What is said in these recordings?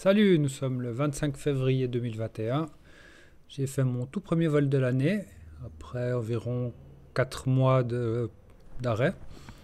Salut, nous sommes le 25 février 2021. J'ai fait mon tout premier vol de l'année, après environ 4 mois d'arrêt.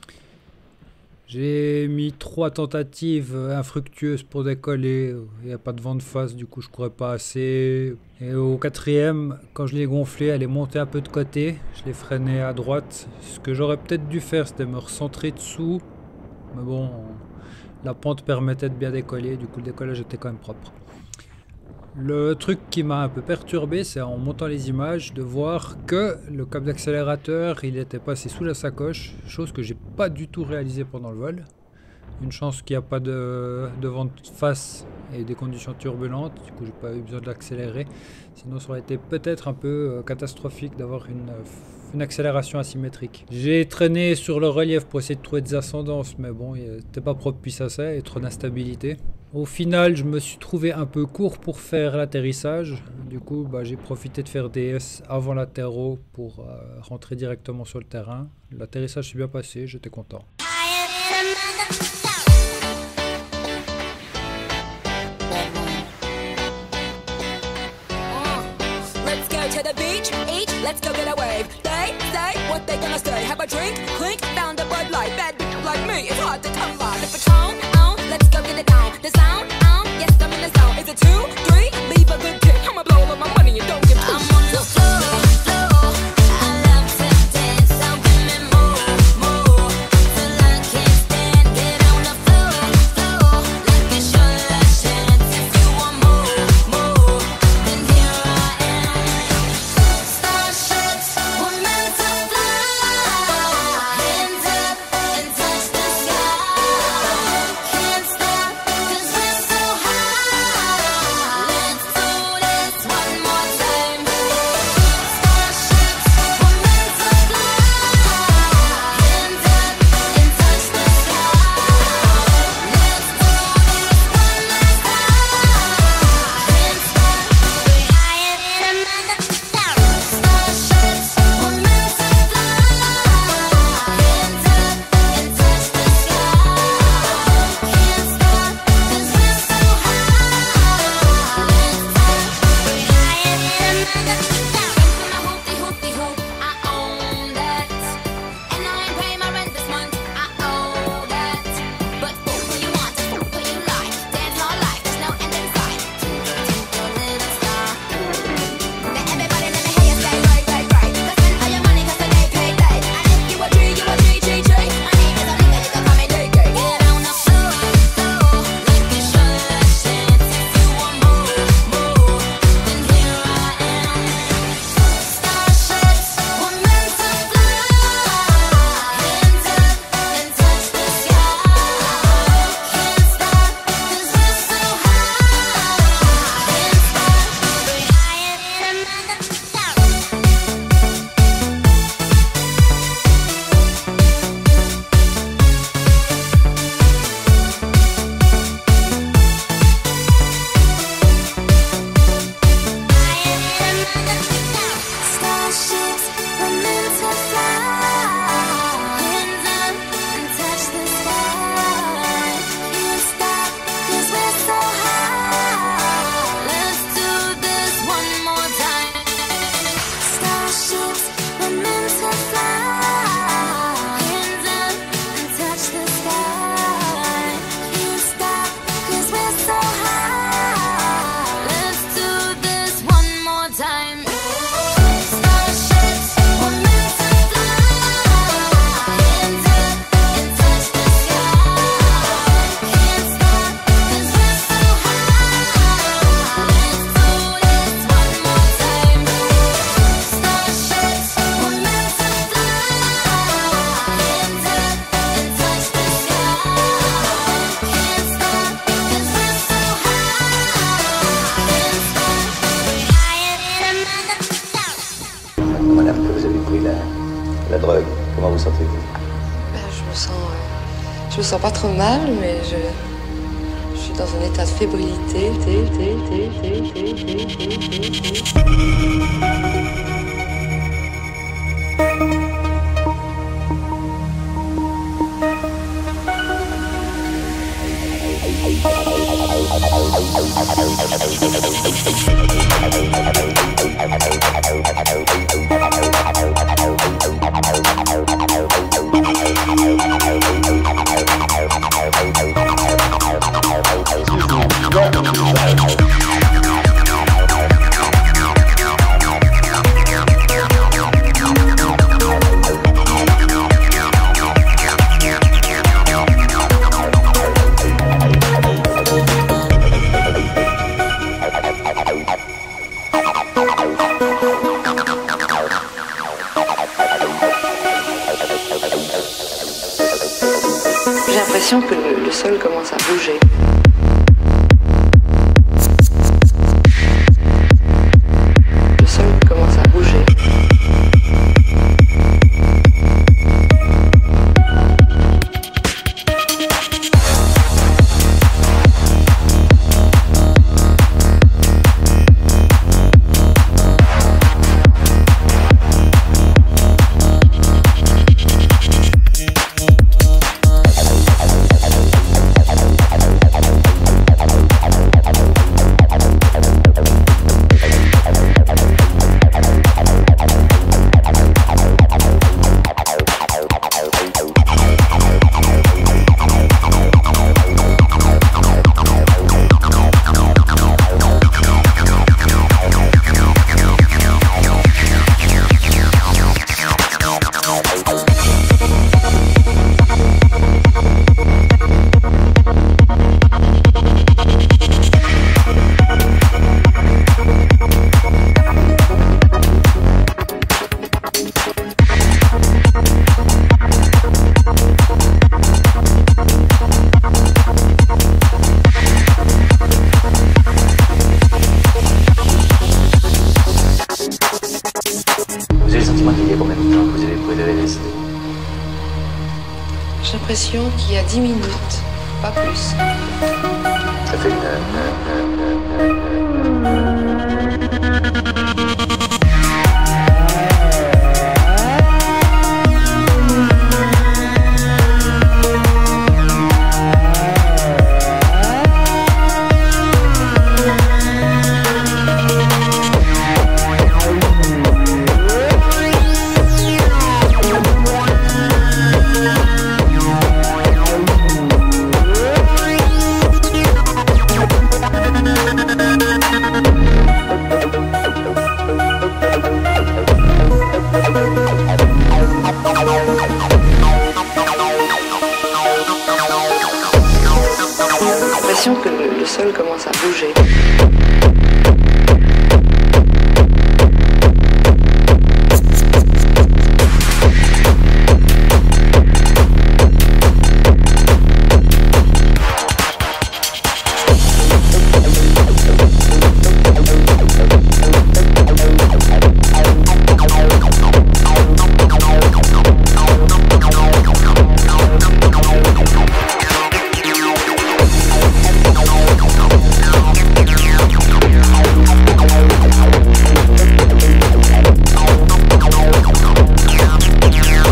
J'ai mis 3 tentatives infructueuses pour décoller. Il n'y a pas de vent de face, du coup je courais pas assez. Et au 4e, quand je l'ai gonflé, elle est montée un peu de côté. Je l'ai freinée à droite. Ce que j'aurais peut-être dû faire, c'était me recentrer dessous. Mais bon, la pente permettait de bien décoller, du coup le décollage était quand même propre. Le truc qui m'a un peu perturbé, c'est en montant les images de voir que le câble d'accélérateur il était passé sous la sacoche, chose que j'ai pas du tout réalisé pendant le vol. Une chance qu'il n'y a pas de vent de face et des conditions turbulentes, du coup j'ai pas eu besoin de l'accélérer, sinon ça aurait été peut-être un peu catastrophique d'avoir une accélération asymétrique. J'ai traîné sur le relief pour essayer de trouver des ascendances, mais bon, c'était pas propice à ça et trop d'instabilité. Au final, je me suis trouvé un peu court pour faire l'atterrissage. Du coup, j'ai profité de faire DS avant l'atterro pour rentrer directement sur le terrain. L'atterrissage s'est bien passé, j'étais content. Let's go get a wave. They say what they gonna say. Have a drink, clink, found a Bud Light. Bad bitch like me, it's hard to come by. If it's on, let's go get it down. The sound, yes, I'm in the zone. Is it 2, 3? Leave a good tip. I'ma blow all of my money and don't give two shits. I'm on the floor, I love to dance. So give me more, till I can't stand. Get on the floor, like it's your last chance. If you want more, then here I am. Starships were meant to fly. Hands up and touch the sky. Can't stop 'cause we're so high. Let's do this one more time. Starships were meant to fly. Hands up and touch the sky. Let's do this one last time. Can't stop, we're higher than a mother. Starships were meant to fly. Hands up and touch the sky. Can't stop 'cause we're so high. Let's stop, we're higher than a mother. From a hoopty hoop, I own that. And I ain't paying my rent this month, I owe that. But fool who you want, fool who you like. Dance all life, there's no end in sight. Twinkle little star. Now everybody let me hear you say right. Go spend all your money 'cause today payday. And if you a G, you a G. My name is Onika, you can call me JJ. Get on the floor, like it's your last chance. If you want more, then here I am. Starships were meant to fly. Hands up and touch the sky. Can't stop 'cause we're so high. Can't stop, we're higher than a mother. Starships were meant to fly. Hands up and touch the sky. Can't stop 'cause we're so high. Let's do this one more time. Starships were meant to fly. Hands up and touch the sky. Can't stop 'cause we're so high. Let's do this one more time. Starships were meant to fly. Hands up and touch the sky. Can't stop 'cause we're so high. Let's do this one more time. Starships were meant to fly. Hands up and touch the sky. Can't stop 'cause we're so high. Can't stop, we're higher than a mother. Madame, que vous avez pris la drogue, comment vous sentez-vous? Je me sens pas trop mal, mais je suis dans un état de fébrilité. sol commence à bouger. Le sol commence à bouger. Vous avez le sentiment qu'il y a combien de temps que vous avez pris de LSD? J'ai l'impression qu'il y a 10 minutes, pas plus. Ça fait J'ai l'impression que le sol commence à bouger.